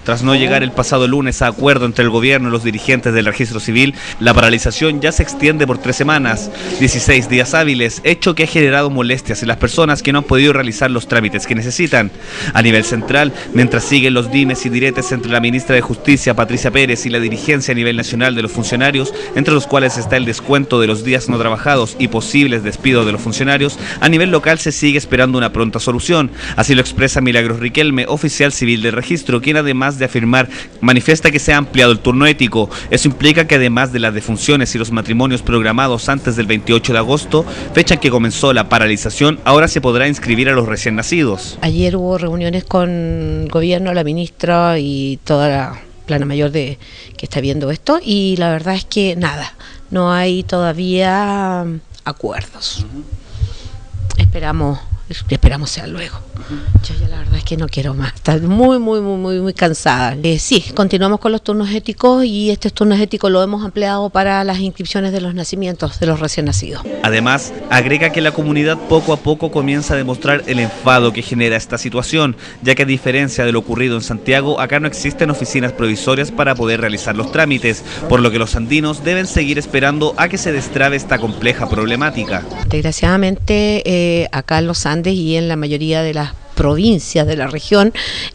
Tras no llegar el pasado lunes a acuerdo entre el gobierno y los dirigentes del registro civil, la paralización ya se extiende por 3 semanas, 16 días hábiles, hecho que ha generado molestias en las personas que no han podido realizar los trámites que necesitan. A nivel central, mientras siguen los dimes y diretes entre la ministra de Justicia, Patricia Pérez, y la dirigencia a nivel nacional de los funcionarios, entre los cuales está el descuento de los días no trabajados y posibles despidos de los funcionarios, a nivel local se sigue esperando una pronta solución. Así lo expresa Milagros Riquelme, oficial civil del registro, quien además de afirmar, manifiesta que se ha ampliado el turno ético. Eso implica que además de las defunciones y los matrimonios programados antes del 28 de agosto, fecha en que comenzó la paralización, ahora se podrá inscribir a los recién nacidos. Ayer hubo reuniones con el gobierno, la ministra y toda la plana mayor que está viendo esto, y la verdad es que nada, no hay todavía acuerdos. Esperamos sea luego. Yo ya la verdad es que no quiero más, estoy muy cansada. Sí, continuamos con los turnos éticos, y estos turnos éticos lo hemos ampliado para las inscripciones de los nacimientos de los recién nacidos. Además, agrega que la comunidad poco a poco comienza a demostrar el enfado que genera esta situación, ya que a diferencia de lo ocurrido en Santiago, acá no existen oficinas provisorias para poder realizar los trámites, por lo que los andinos deben seguir esperando a que se destrabe esta compleja problemática. Desgraciadamente, acá en los Andes y en la mayoría de las provincias de la región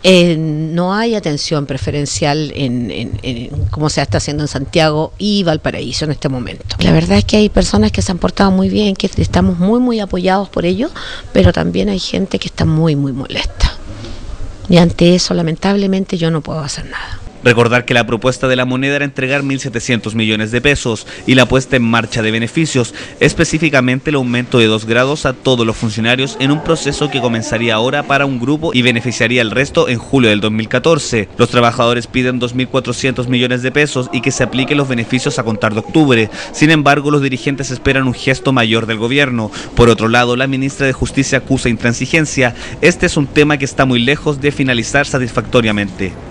no hay atención preferencial como se está haciendo en Santiago y Valparaíso en este momento. La verdad es que hay personas que se han portado muy bien, que estamos muy apoyados por ello, pero también hay gente que está muy molesta. Y ante eso, lamentablemente, yo no puedo hacer nada. Recordar que la propuesta de la moneda era entregar 1.700 millones de pesos y la puesta en marcha de beneficios, específicamente el aumento de 2 grados a todos los funcionarios en un proceso que comenzaría ahora para un grupo y beneficiaría al resto en julio del 2014. Los trabajadores piden 2.400 millones de pesos y que se apliquen los beneficios a contar de octubre. Sin embargo, los dirigentes esperan un gesto mayor del gobierno. Por otro lado, la ministra de Justicia acusa intransigencia. Este es un tema que está muy lejos de finalizar satisfactoriamente.